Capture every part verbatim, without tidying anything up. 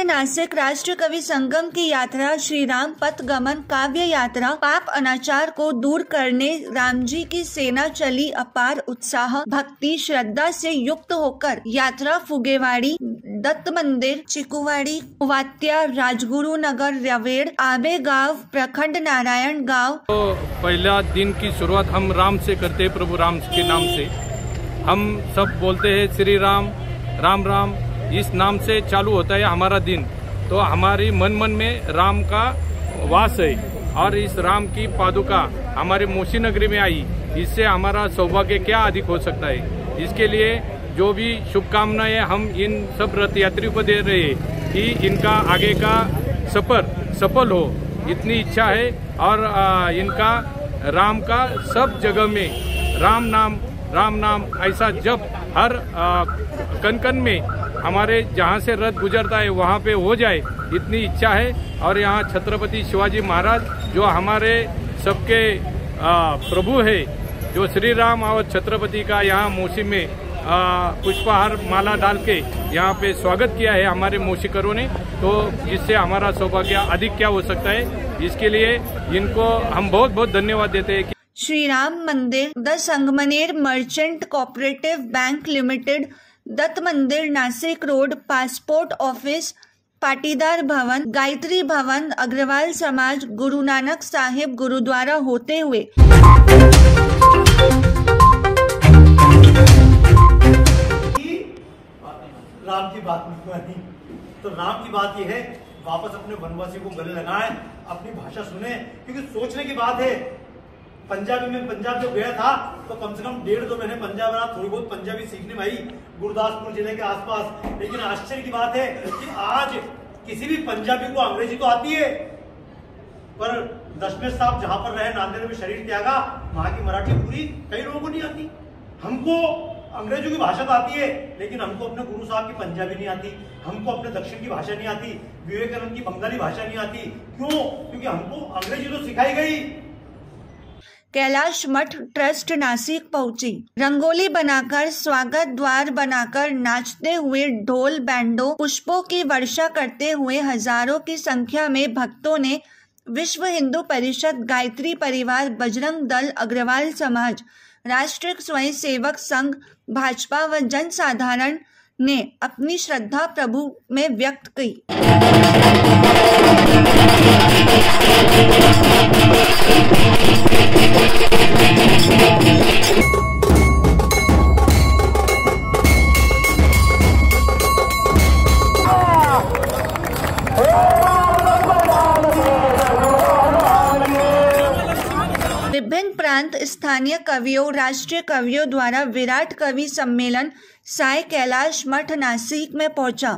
से नासिक राष्ट्र कवि संगम की यात्रा श्री राम पथ गमन काव्य यात्रा पाप अनाचार को दूर करने राम जी की सेना चली। अपार उत्साह भक्ति श्रद्धा से युक्त होकर यात्रा फुगेवाड़ी दत्त मंदिर चिकुवाड़ी वात्या राजगुरु नगर रवेड़ आबे गांव प्रखंड नारायण गांव। तो पहला दिन की शुरुआत हम राम से करते हैं, प्रभु राम के नाम से हम सब बोलते हैं श्री राम राम राम, इस नाम से चालू होता है हमारा दिन। तो हमारी मन मन में राम का वास है और इस राम की पादुका हमारे मोशी नगरी में आई, इससे हमारा सौभाग्य क्या अधिक हो सकता है। इसके लिए जो भी शुभकामनाएं हम इन सब रथ यात्रियों को दे रहे हैं कि इनका आगे का सफर सफल हो, इतनी इच्छा है। और इनका राम का सब जगह में राम नाम राम नाम ऐसा जब हर कन कन में हमारे जहाँ से रथ गुजरता है वहाँ पे हो जाए, इतनी इच्छा है। और यहाँ छत्रपति शिवाजी महाराज जो हमारे सबके प्रभु है, जो श्री राम और छत्रपति का यहाँ मोशी में पुष्पहार माला डाल के यहाँ पे स्वागत किया है हमारे मोशीकरों ने, तो जिससे हमारा सौभाग्य अधिक क्या हो सकता है। इसके लिए इनको हम बहुत बहुत धन्यवाद देते हैं। Shri Ram Mandir the Sangamner merchant cooperative bank limited Datt Mandir Nashik road passport office Patidar Bhavan Gayatri भवन अग्रवाल समाज गुरु नानक साहिब गुरुद्वारा होते हुए राम की बात नहीं, तो राम की बात यह है वापस अपने वनवासी को गले लगाएं, अपनी भाषा सुने। क्योंकि सोचने की बात है, पंजाबी में पंजाब जब गया था तो कम से कम डेढ़ दो महीने पंजाब रहा, थोड़ी बहुत पंजाबी सीखने में आई गुरदासपुर जिले के आसपास। लेकिन आश्चर्य की बात है कि आज किसी भी पंजाबी को अंग्रेजी तो आती है, पर दशमेश साहब जहां पर रहे नांदेड़ में शरीर त्यागा, वहां की मराठी पूरी कई लोगों को नहीं आती। हमको अंग्रेजों की भाषा तो आती है, लेकिन हमको अपने गुरु साहब की पंजाबी नहीं आती, हमको अपने दक्षिण की भाषा नहीं आती, विवेकानंद की बंगाली भाषा नहीं आती। क्यों? क्योंकि हमको अंग्रेजी तो सिखाई गई। कैलाश मठ ट्रस्ट नासिक पहुंची। रंगोली बनाकर स्वागत द्वार बनाकर नाचते हुए ढोल बैंडों पुष्पों की वर्षा करते हुए हजारों की संख्या में भक्तों ने विश्व हिंदू परिषद गायत्री परिवार बजरंग दल अग्रवाल समाज राष्ट्रीय स्वयंसेवक संघ भाजपा व जनसाधारण ने अपनी श्रद्धा प्रभु में व्यक्त की। विभिन्न प्रांत स्थानीय कवियों राष्ट्रीय कवियों द्वारा विराट कवि सम्मेलन साय कैलाश मठ नासिक में पहुंचा।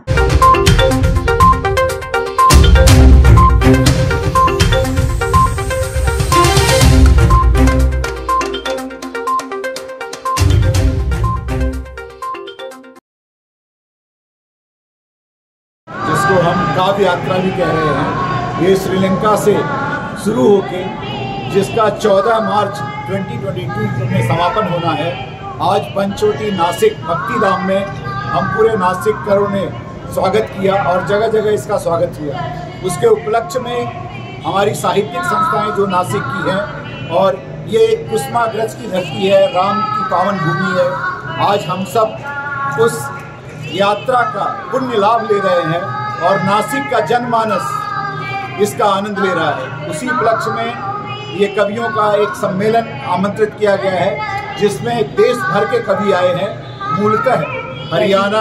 जिसको हम काव्य यात्रा भी कह रहे हैं, ये श्रीलंका से शुरू होके जिसका चौदह मार्च दो हज़ार बाईस में समापन होना है। आज पंचवटी नासिक भक्ति धाम में हम पूरे नासिक करों ने स्वागत किया और जगह जगह इसका स्वागत किया। उसके उपलक्ष्य में हमारी साहित्यिक संस्थाएं जो नासिक की हैं, और ये एक कुसुमाग्रज की धरती है, राम की पावन भूमि है। आज हम सब उस यात्रा का पुण्य लाभ ले रहे हैं और नासिक का जनमानस इसका आनंद ले रहा है। उसी उपलक्ष्य में ये कवियों का एक सम्मेलन आमंत्रित किया गया है, जिसमें देश भर के कवि आए हैं। मूलतः हरियाणा,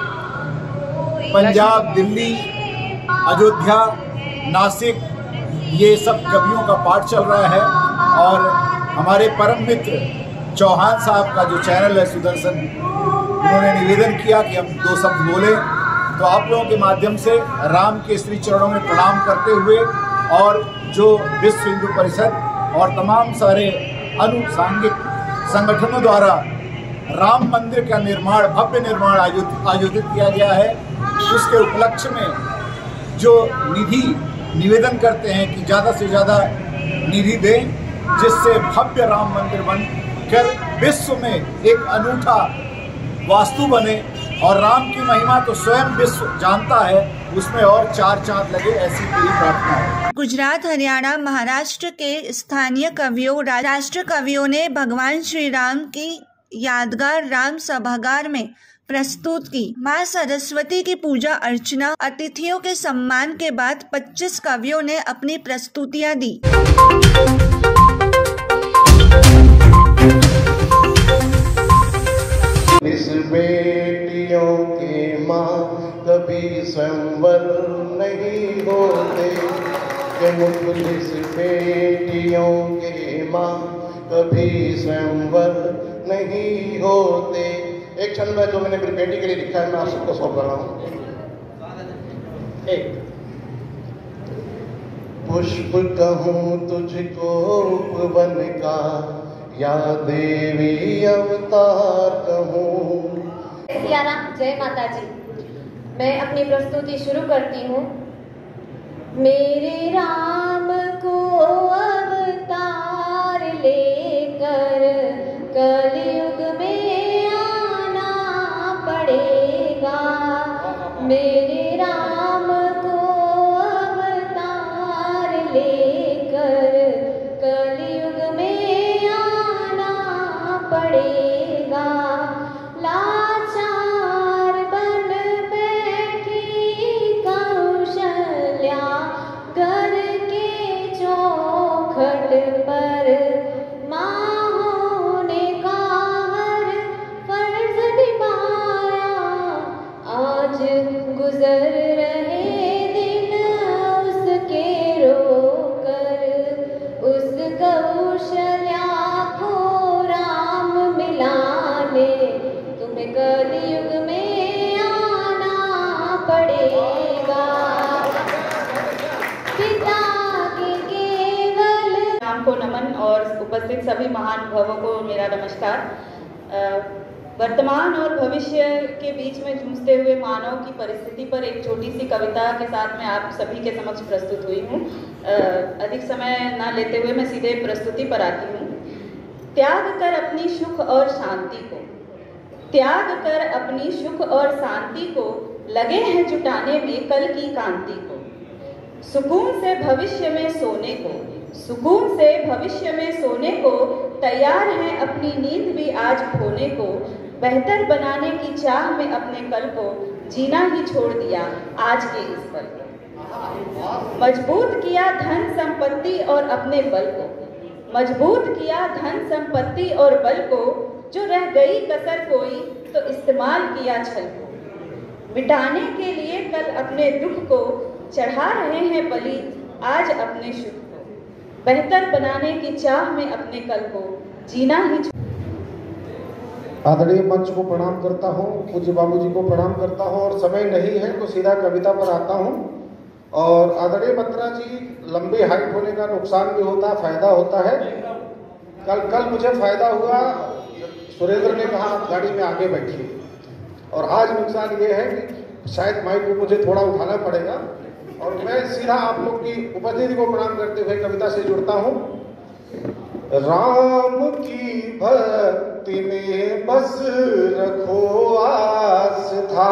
पंजाब, दिल्ली, अयोध्या, नासिक, ये सब कवियों का पाठ चल रहा है। और हमारे परम मित्र चौहान साहब का जो चैनल है सुदर्शन, उन्होंने निवेदन किया कि हम दो शब्द बोले, तो आप लोगों के माध्यम से राम के श्री चरणों में प्रणाम करते हुए और जो विश्व हिंदू परिषद और तमाम सारे अनुसांगिक संगठनों द्वारा राम मंदिर का निर्माण भव्य निर्माण आयोजित आयोजित किया गया है, उसके उपलक्ष्य में जो निधि निवेदन करते हैं कि ज़्यादा से ज़्यादा निधि दें, जिससे भव्य राम मंदिर बनकर विश्व में एक अनूठा वास्तु बने। और राम की महिमा तो स्वयं विश्व जानता है, उसमें और चार चांद लगे, ऐसी मेरी प्रार्थना है। गुजरात, हरियाणा, महाराष्ट्र के स्थानीय कवियों, राष्ट्र कवियों ने भगवान श्री राम की यादगार राम सभागार में प्रस्तुत की। मां सरस्वती की पूजा अर्चना, अतिथियों के सम्मान के बाद पच्चीस कवियों ने अपनी प्रस्तुतियां दी। इस बेटियों के माँ कभी स्वयंवर नहीं होते, के मुखलिस बेटियों के माँ कभी स्वयंवर नहीं होते। एक छंद है जो मैंने मेरी बेटी के लिए लिखा है, मैं आप सबको सौंप रहा हूँ। एक पुष्प कहूँ तुझको उपवन का, या देवी अवतार कहूँ। सिया राम, जय माता जी। मैं अपनी प्रस्तुति शुरू करती हूँ। मेरे राम को अवतार लेकर कलयुग में आना पड़ेगा। मेरे राम को अवतार लेकर कलयुग में आना पड़ेगा। लाचार बन बैठी कौशल्या घर के चौखट पर, माँ होने का हर फर्ज निभाया। आज गुजर रहे दिन उसके रोकर, उस कौशल्या को राम मिलाने तुम्हें कलयुग में आना पड़ेगा। पिता के केवल राम को नमन और उपस्थित सभी महान भवों को मेरा नमस्कार। वर्तमान और भविष्य के बीच में जूझते हुए मानव की परिस्थिति पर एक छोटी सी कविता के साथ मैं आप सभी के समक्ष प्रस्तुत हुई हूँ। अधिक समय ना लेते हुए मैं सीधे प्रस्तुति पर आती हूँ। त्याग कर अपनी सुख और शांति को, त्याग कर अपनी सुख और शांति को, लगे हैं जुटाने में कल की कांति को। सुकून से भविष्य में सोने को, सुकून से भविष्य में सोने को, तैयार हैं अपनी नींद भी आज खोने को। बेहतर बनाने की चाह में अपने कल को, जीना ही छोड़ दिया आज के इस पल को। मजबूत किया धन संपत्ति और अपने बल को, मजबूत किया धन संपत्ति और बल को, जो रह गई कसर कोई तो इस्तेमाल किया छल को। मिटाने के लिए कल अपने दुख को, चढ़ा रहे हैं बलि आज अपने सुख को। बेहतर बनाने की चाह में अपने कल को, जीना ही। आदरणीय मंच को प्रणाम करता हूँ, पूज्य बाबूजी को प्रणाम करता हूँ, और समय नहीं है तो सीधा कविता पर आता हूँ। और आदरणीय बत्रा जी, लंबी हाइट होने का नुकसान भी होता है, फायदा होता है। कल कल मुझे फायदा हुआ, सुरेंद्र ने कहा आप गाड़ी में आगे बैठिए, और आज नुकसान ये है कि शायद माइक को मुझे थोड़ा उठाना पड़ेगा। और मैं सीधा आप लोग की उपस्थिति को प्रणाम करते हुए कविता से जुड़ता हूँ। राम की भक्ति में बस रखो आस्था,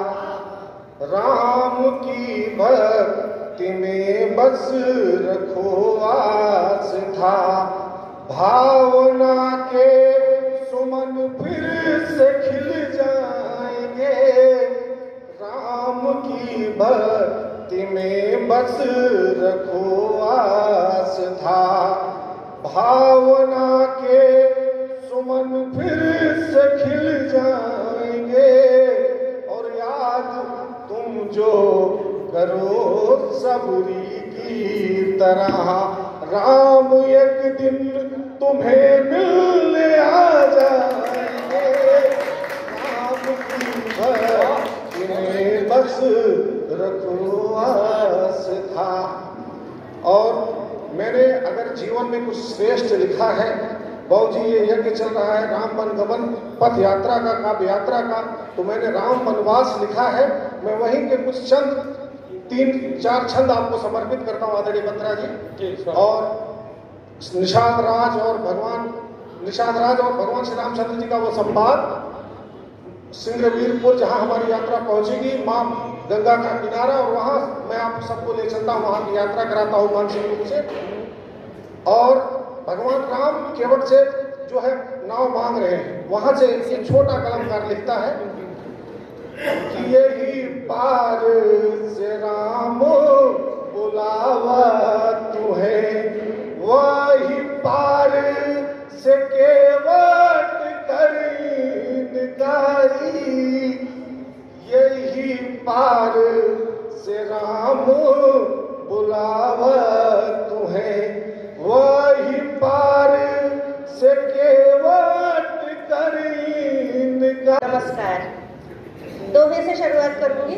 राम की भक्ति में बस रखो आस्था। भावना के सुमन फिर से खिल जाएंगे, राम की भक्ति में बस रखो आस्था। भावना के सुमन फिर से खिल जाएंगे, और याद तुम जो करो सबरी की तरह, राम एक दिन तुम्हें मिलने आ जाएंगे। राम की भक्ति में बस रखो आस्था। और मैंने अगर जीवन में कुछ श्रेष्ठ लिखा है, बाबूजी ये यज्ञ चल रहा है राम वन गमन पथ यात्रा का, काव्य यात्रा का, तो मैंने राम वनवास लिखा है। मैं वहीं के कुछ चंद तीन चार छंद आपको समर्पित करता हूँ आदरणीय बत्रा जी। और निषाद राज और भगवान निषाद राज और भगवान श्री रामचंद्र जी का वो संवाद, सिंगरवीरपुर जहाँ हमारी यात्रा पहुंचेगी, माँ गंगा का किनारा, और वहाँ मैं आप सबको ले चलता हूँ, वहाँ की यात्रा कराता हूँ मानसिक रूप से। और भगवान राम केवट से जो है नाव मांग रहे हैं, वहाँ से ये छोटा कलमकार लिखता है कि यही पार से राम बुलावा तुम्हें, वही पार से केवट करी, यही पार से राम बुलावा तुम्हें, वही पार से केवट करी। नमस्कार, दोहे से शुरुआत करूंगी।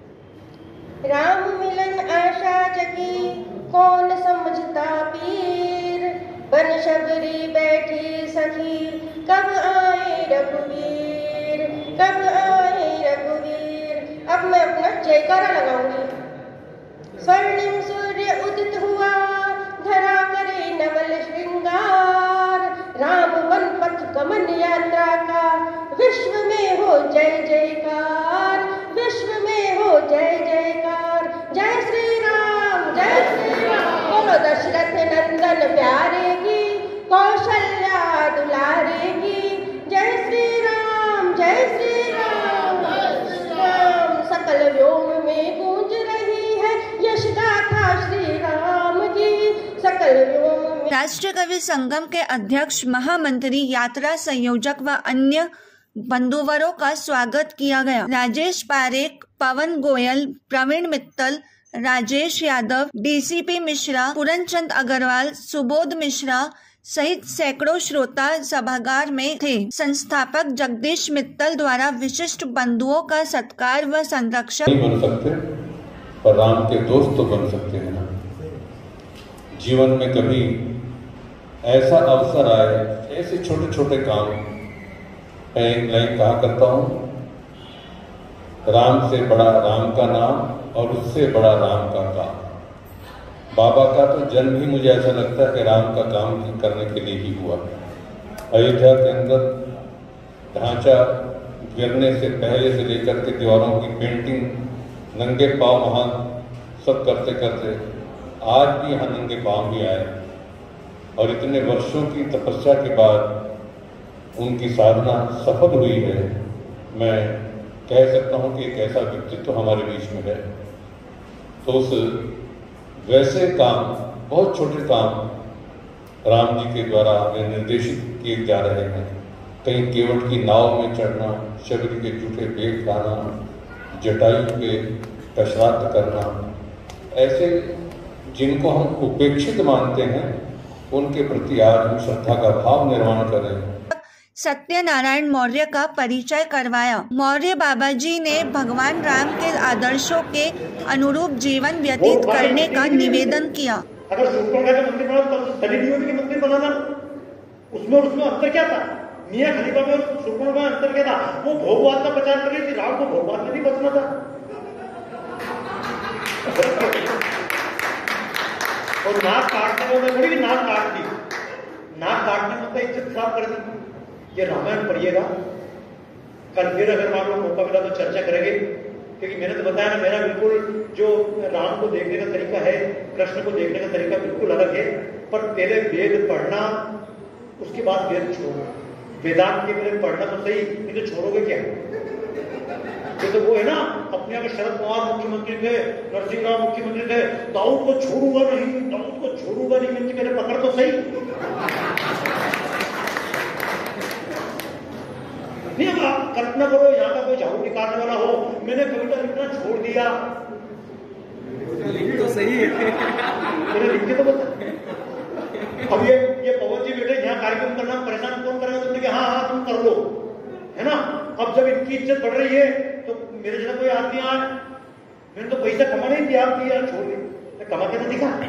राम मिलन आशा जगी, कौन समझता पीर, बन शबरी बैठी सखी, कब आए रघुवीर, कब आए रघुवीर। अब मैं अपना जयकारा लगाऊंगी। स्वर्णिम सूर्य उदित हुआ, धरा करे नवल श्रृंगार, राम वन पथ गमन यात्रा का, विश्व में हो जय जयकार, विश्व में हो जय जयकार। जय श्री राम, जय श्री राम। बोलो दशरथ नंदन प्यारे की, कौशल्या दुलारे की। जय श्री राम, जय श्री राम, राम। सकल व्योम में गूंज रही है यश गाथा श्री राम की, सकल व्योम में। राष्ट्रीय कवि संगम के अध्यक्ष, महामंत्री, यात्रा संयोजक व अन्य बंधुवरों का स्वागत किया गया। राजेश पारेख, पवन गोयल, प्रवीण मित्तल, राजेश यादव, डीसीपी मिश्रा, पूरनचंद अग्रवाल, सुबोध मिश्रा सहित सैकड़ों श्रोता सभागार में थे। संस्थापक जगदीश मित्तल द्वारा विशिष्ट बंधुओं का सत्कार व संरक्षण नहीं बन सकते, पर राम के दोस्त तो बन सकते हैं ना। जीवन में कभी ऐसा अवसर आए, ऐसे छोटे छोटे काम। मैं एक लाइन कहा करता हूँ, राम से बड़ा राम का नाम और उससे बड़ा राम का काम। बाबा का तो जन्म ही मुझे ऐसा लगता है कि राम का काम करने के लिए ही हुआ। अयोध्या के अंदर ढांचा गिरने से पहले से लेकर के दीवारों की पेंटिंग, नंगे पाँव वहाँ सब करते करते आज भी यहाँ नंगे पाँव भी आए, और इतने वर्षों की तपस्या के बाद उनकी साधना सफल हुई है। मैं कह सकता हूँ कि एक ऐसा व्यक्तित्व तो हमारे बीच में है। तो उस वैसे काम, बहुत छोटे काम राम जी के द्वारा हमें निर्देशित किए जा रहे हैं। कहीं केवट की नाव में चढ़ना, शबरी के जूठे पेट खाना, जटायु के कश्राद्ध करना, ऐसे जिनको हम उपेक्षित मानते हैं उनके प्रति आज हम श्रद्धा का भाव निर्माण करें। सत्यनारायण मौर्य का परिचय करवाया। मौर्य बाबा जी ने भगवान राम के आदर्शों के अनुरूप जीवन व्यतीत करने का निवेदन किया। अगर शूरपणखा का मंदिर बना तो सलीम के मंदिर बनाना, उसमें उसमें अंतर क्या था? मियां खलीफा में शूरपणखा का अंतर क्या था? वो भोगवाद का प्रचार कर रही थी, राम को भोगवाद में नहीं बचना था। और नाक काटने में थोड़ी नाक काट दी, नाक काटने में तो इज्जत खराब कर दी। ये रामायण पढ़िएगा, कल फिर अगर मान लो मौका मिला तो चर्चा करेंगे, क्योंकि मैंने तो बताया ना, मेरा बिल्कुल जो राम को देखने का तरीका है, कृष्ण को देखने का तरीका बिल्कुल अलग है। पर पहले वेद पढ़ना, उसके बाद वेद छोड़ो। वेदांत के पहले पढ़ना तो सही, नहीं तो छोड़ोगे क्या? ये तो वो है ना, अपने अगर शरद पवार मुख्यमंत्री थे, नरसिंह राव मुख्यमंत्री थे, दाऊद को छोड़ूंगा नहीं, दाऊद को छोड़ूंगा नहीं, मैंने पहले पकड़ तो सही। नहीं, अब कल्पना करो यहाँ का कोई झाड़ू निकालने वाला हो, मैंने कविता लिखना छोड़ दिया, लिख तो सही है, मैंने लिख के तो बता। अब ये ये पवन जी बेटे यहाँ कार्यक्रम करना परेशान कौन करेगा? तुमने कहा हाँ हाँ तुम कर लो, है ना। अब जब इनकी इज्जत बढ़ रही है तो मेरे जैसा कोई आदमी आए, मैंने तो पैसा कमाने ही दिया, यार छोड़ दी, कमा के तो दिखा।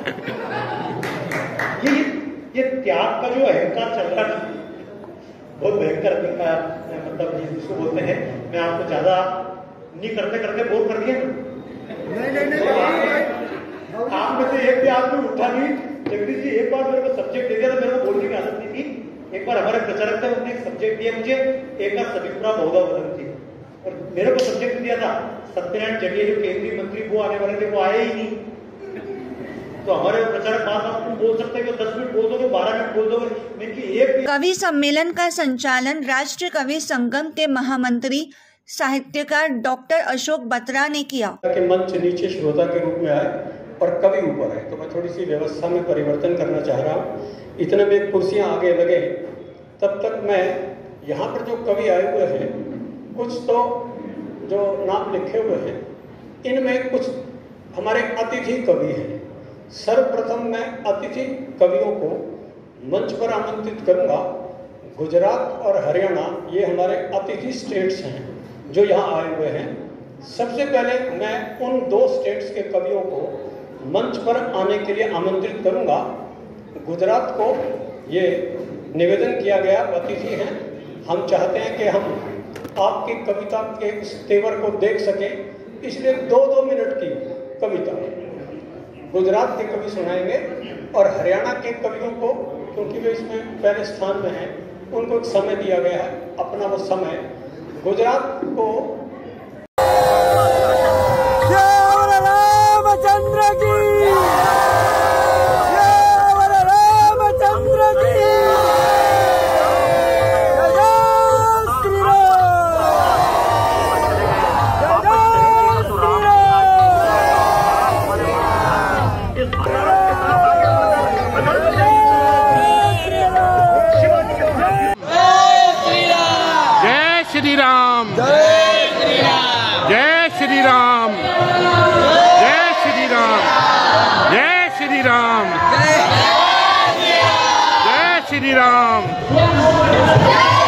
ये ये त्याग का जो अहंकार चल रहा है, बहुत भयंकर अहंकार, मतलब जिसको बोलते हैं। मैं आपको ज्यादा नहीं करते करते बोर कर दिया नहीं नहीं नहीं, आप में से एक भी आदमी उठा नहीं। जगदीश जी एक बार मेरे को सब्जेक्ट दे दिया था, मेरे को बोलने की आदत नहीं थी। एक बार हमारे प्रचारक थे, उन्होंने एक सब्जेक्ट दिया मुझे, एक का सविप्रा बहुधा वदंती, और मेरे को सब्जेक्ट दिया था सत्यनारायण जटिया जो केंद्रीय मंत्री वो आने वाले थे, वो आए ही नहीं। तो हमारे प्रचारक बात आपको बोल सकते हैं कि दस मिनट बोल दोगे, बारह मिनट बोल दोगे, इनकी एक। कवि सम्मेलन का संचालन राष्ट्रीय कवि संगम के महामंत्री साहित्यकार डॉक्टर अशोक बत्रा ने किया। कि मंच नीचे श्रोता के रूप में आए और कवि ऊपर है, तो मैं थोड़ी सी व्यवस्था में परिवर्तन करना चाह रहा हूँ। इतने में कुर्सियाँ आगे लगे, तब तक मैं यहाँ पर जो कवि आए हुए हैं, कुछ तो जो नाम लिखे हुए हैं, इनमें कुछ हमारे अतिथि कवि हैं। सर्वप्रथम मैं अतिथि कवियों को मंच पर आमंत्रित करूंगा। गुजरात और हरियाणा ये हमारे अतिथि स्टेट्स हैं जो यहाँ आए हुए हैं। सबसे पहले मैं उन दो स्टेट्स के कवियों को मंच पर आने के लिए आमंत्रित करूंगा। गुजरात को ये निवेदन किया गया, अतिथि हैं, हम चाहते हैं कि हम आपकी कविता के इस तेवर को देख सकें, इसलिए दो दो मिनट की कविता गुजरात के कवि सुनाएंगे और हरियाणा के कवियों को, क्योंकि वे इसमें पहले स्थान में हैं, उनको एक समय दिया गया है, अपना वो समय गुजरात को। रामचंद्र की श्री राम, जय श्री राम, जय श्री राम, जय श्री राम, जय श्री राम, जय श्री राम।